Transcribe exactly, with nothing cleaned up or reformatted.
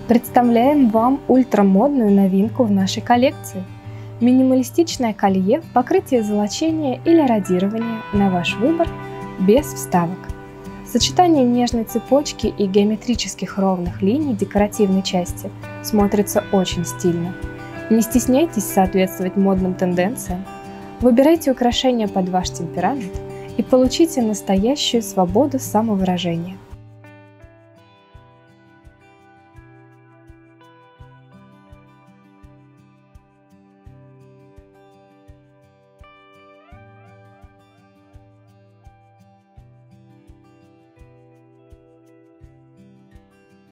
Представляем вам ультрамодную новинку в нашей коллекции. Минималистичное колье в покрытии золочения или радирования на ваш выбор, без вставок. Сочетание нежной цепочки и геометрических ровных линий декоративной части смотрится очень стильно. Не стесняйтесь соответствовать модным тенденциям. Выбирайте украшения под ваш темперамент и получите настоящую свободу самовыражения.